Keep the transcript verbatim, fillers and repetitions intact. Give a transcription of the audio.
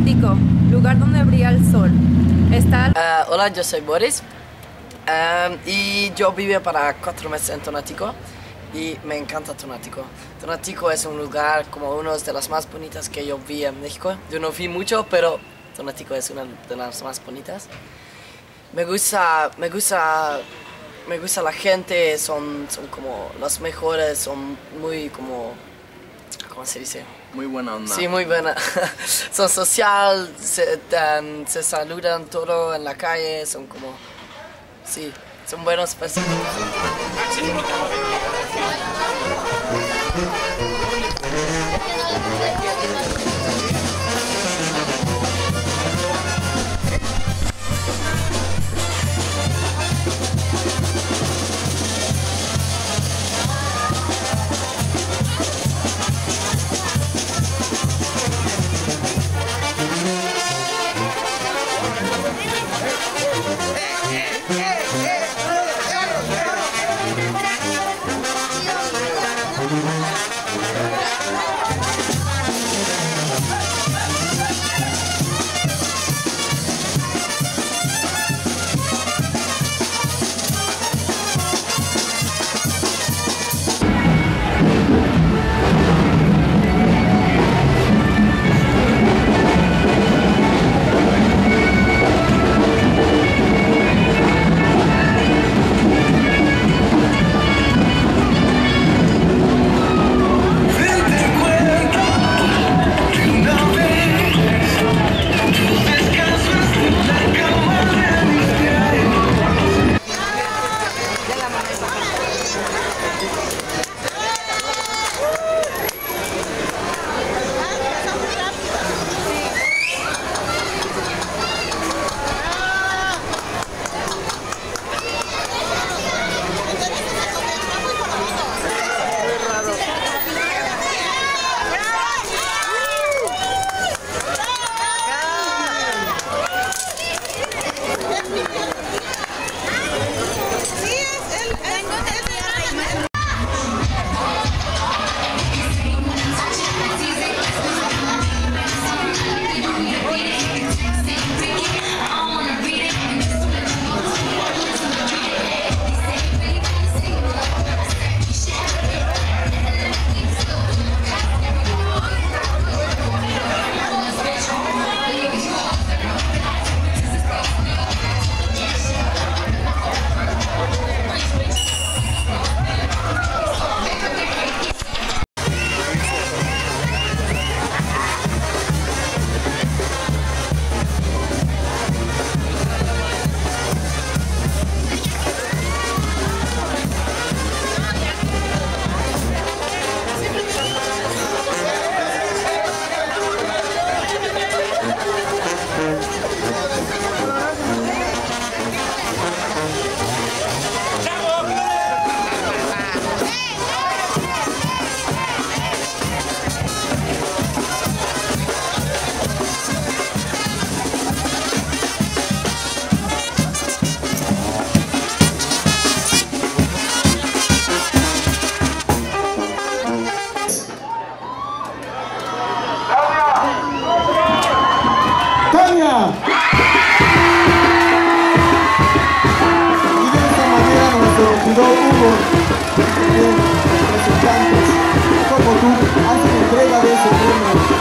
Tonático, lugar donde brilla el sol. Está... Uh, hola, yo soy Boris um, y yo vivo para cuatro meses en Tonático y me encanta Tonático. Tonático es un lugar como uno de las más bonitas que yo vi en México. Yo no vi mucho, pero Tonático es una de las más bonitas. Me gusta, me gusta, me gusta la gente, son, son como los mejores, son muy como, ¿cómo se dice? Muy buena onda. Sí, muy buena. Son social, se, dan, se saludan todo en la calle, son como, sí, son buenas personas. Hugo, representantes como tú hacen entrega de ese premio.